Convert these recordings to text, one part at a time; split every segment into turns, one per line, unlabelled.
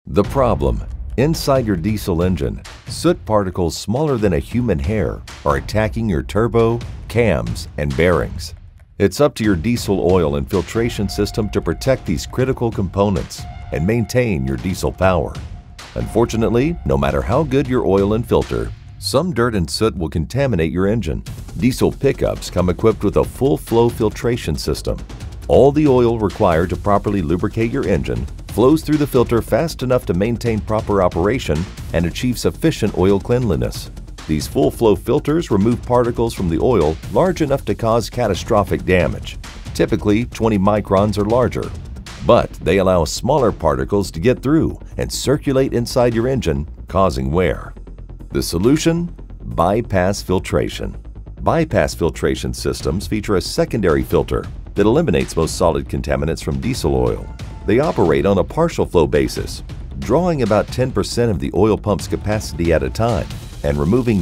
The problem: inside your diesel engine, soot particles smaller than a human hair are attacking your turbo, cams, and bearings. It's up to your diesel oil and filtration system to protect these critical components and maintain your diesel power. Unfortunately, no matter how good your oil and filter, some dirt and soot will contaminate your engine. Diesel pickups come equipped with a full-flow filtration system. All the oil required to properly lubricate your engine flows through the filter fast enough to maintain proper operation and achieve sufficient oil cleanliness. These full-flow filters remove particles from the oil large enough to cause catastrophic damage, typically 20 microns or larger. But they allow smaller particles to get through and circulate inside your engine, causing wear. The solution? Bypass filtration. Bypass filtration systems feature a secondary filter that eliminates most solid contaminants from diesel oil. They operate on a partial flow basis, drawing about 10% of the oil pump's capacity at a time and removing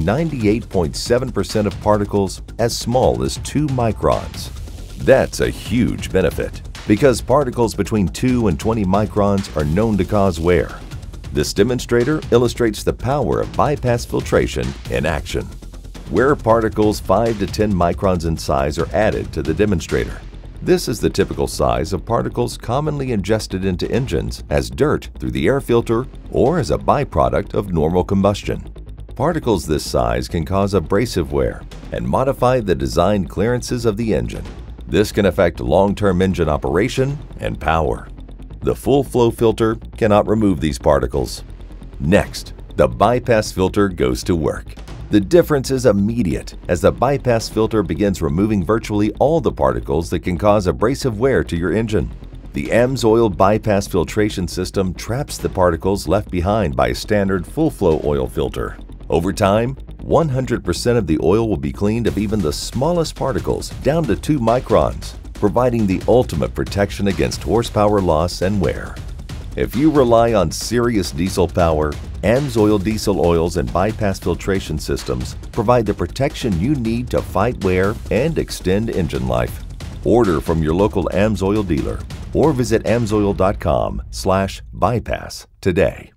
98.7% of particles as small as 2 microns. That's a huge benefit, because particles between 2 and 20 microns are known to cause wear. This demonstrator illustrates the power of bypass filtration in action. Wear particles 5 to 10 microns in size are added to the demonstrator. This is the typical size of particles commonly ingested into engines as dirt through the air filter or as a byproduct of normal combustion. Particles this size can cause abrasive wear and modify the designed clearances of the engine. This can affect long-term engine operation and power. The full-flow filter cannot remove these particles. Next, the bypass filter goes to work. The difference is immediate as the bypass filter begins removing virtually all the particles that can cause abrasive wear to your engine. The AMSOIL bypass filtration system traps the particles left behind by a standard full-flow oil filter. Over time, 100% of the oil will be cleaned of even the smallest particles down to 2 microns, providing the ultimate protection against horsepower loss and wear. If you rely on serious diesel power, AMSOIL diesel oils and bypass filtration systems provide the protection you need to fight wear and extend engine life. Order from your local AMSOIL dealer or visit amsoil.com/bypass today.